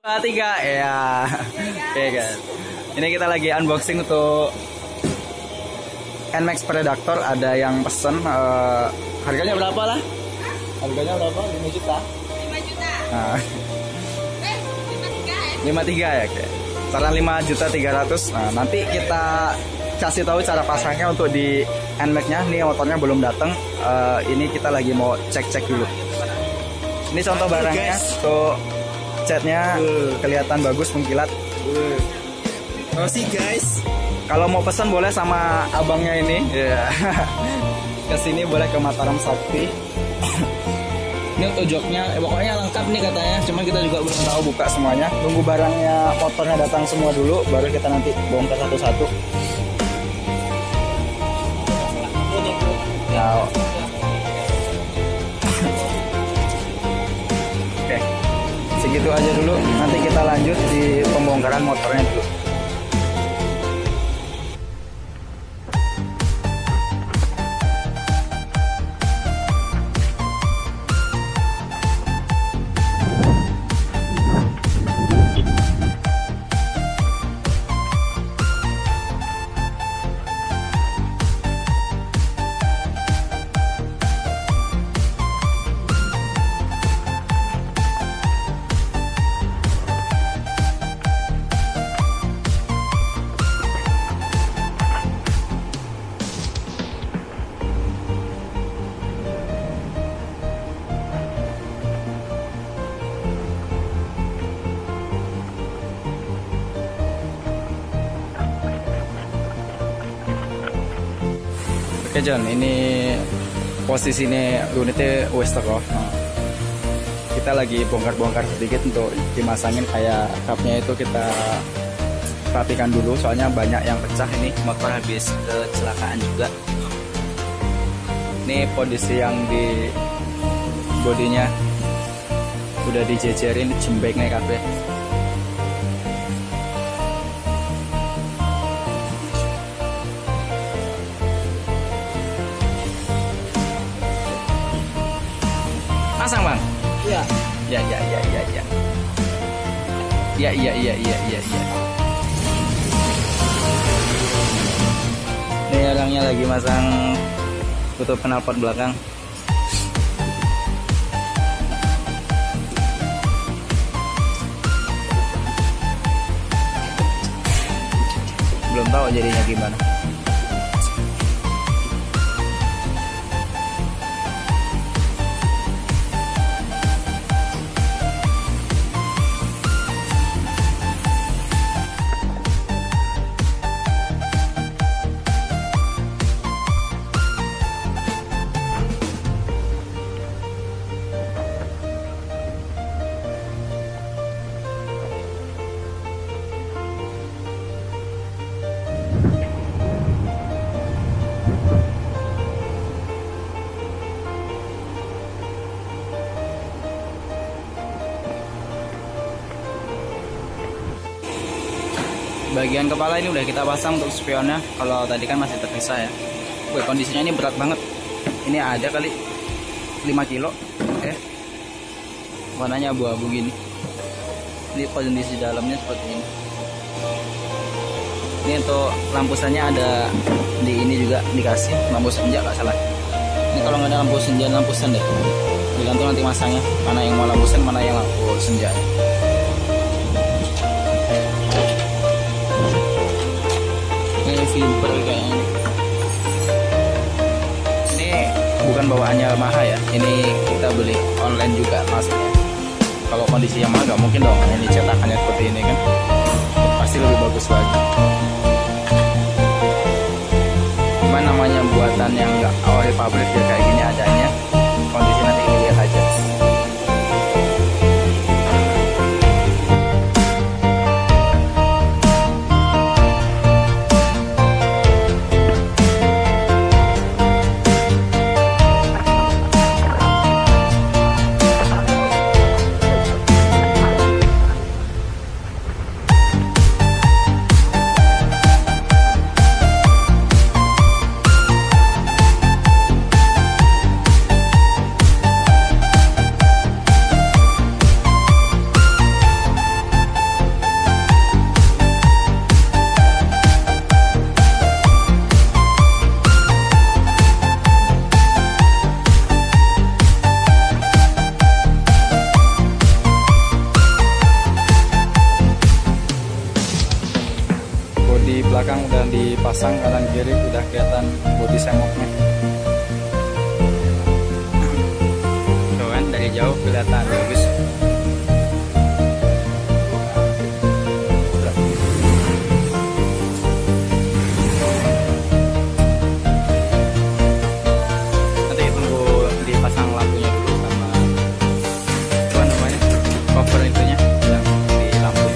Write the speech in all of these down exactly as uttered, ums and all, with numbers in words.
Dua, tiga, ya. Oke guys, ini kita lagi unboxing untuk N Max Predator. Ada yang pesen, uh, harganya berapa lah? Harganya berapa? lima juta. lima juta. Nah. Eh, lima tiga ya? lima tiga ya, oke. Sekarang lima juta tiga ratus. Nah, nanti kita kasih tahu cara pasangnya untuk di N Max-nya. Nih motornya belum datang. Uh, ini kita lagi mau cek-cek dulu. Ini contoh barangnya. Tuh catnya kelihatan bagus, mengkilat. Oh sih guys, kalau mau pesan boleh sama abangnya ini. Yeah. Kesini boleh ke Mataram Sakti. Ini untuk joknya, eh, pokoknya lengkap nih katanya. Cuman kita juga belum tahu buka semuanya. Tunggu barangnya, motornya datang semua dulu, baru kita nanti bongkar satu-satu. Ya. Oke, segitu aja dulu. Nanti kita lanjut di pembongkaran motornya dulu. Oke John, ini posisinya unitnya wes teko. Nah, kita lagi bongkar-bongkar sedikit untuk dimasangin kayak cupnya itu kita rapikan dulu, soalnya banyak yang pecah. Ini motor habis kecelakaan juga. Ini kondisi yang di bodinya udah dijejerin, jembeknya kabeh. Pasang bang? iya. Ya ya ya ya ya. Ya ya ya ya ya ya. Ini orangnya lagi masang tutup knalpot belakang. Belum tahu jadinya gimana. Bagian kepala ini udah kita pasang untuk spionnya. Kalau tadi kan masih terpisah ya. Wih, kondisinya ini berat banget. Ini ada kali lima kilo. Eh, warnanya abu-abu gini. Ini kondisi dalamnya seperti ini. Ini untuk lampu senja ada di ini juga dikasih lampu senja nggak salah. Ini kalau nggak ada lampu senja, lampu sen deh. Tergantung nanti masangnya mana yang mau lampu sen, mana yang lampu senja. Silver kayaknya. Ini bukan bawaannya Yamaha ya, ini kita beli online juga maksudnya. Kalau kondisi Yamaha nggak mungkin dong ini cetakannya seperti ini kan, pasti lebih bagus lagi. Cuman namanya buatan yang nggak awal pabrik ya kayak gini adanya. Kondisi nanti lihat aja. belakang udah dipasang, kanan kiri udah kelihatan bodi semoknya. Tuh kan dari jauh kelihatan bagus. Nanti tunggu dipasang lampunya dulu sama apa namanya cover itunya yang di lampunya.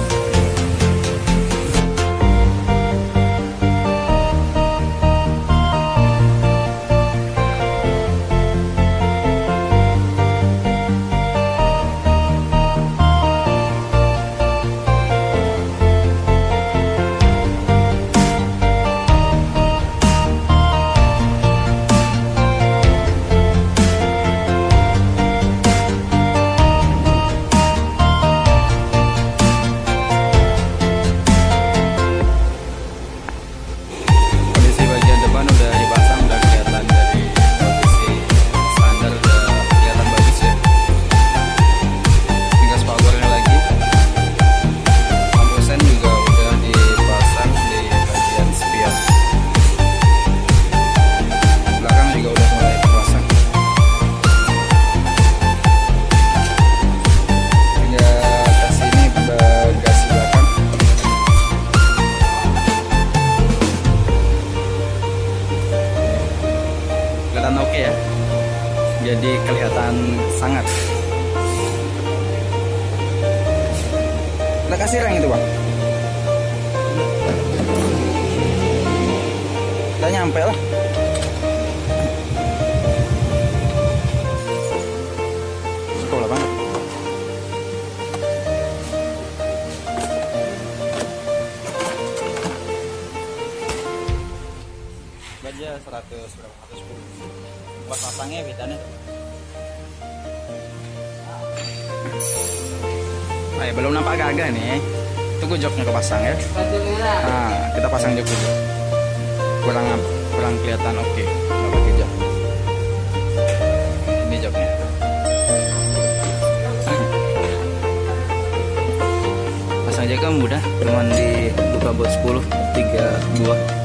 Kondisi bagian depan udah dipasang, udah kelihatan dari posisi standar udah kelihatan bagus ya. Tinggal spoilernya lagi. Lampu sen juga udah dipasang di bagian spion. Belakang juga udah mulai dipasang. Tinggal kasih ini bagasi belakang. Kelihatan oke ya, jadi kelihatan sangat. Udah kasih rem itu bang, udah nyampe lah. Sekolah banget. Baja seratus berapa? seratus sepuluh. Buat pasangnya bedanya. Nah, ya, belum nampak agak nih. Tunggu joknya kepasang ya. Nah, kita pasang jok dulu. Kurang kurang kelihatan oke. Nggak pakai jok. Ini joknya. Pasang aja kan mudah, cuman dibuka buat sepuluh, tiga buah.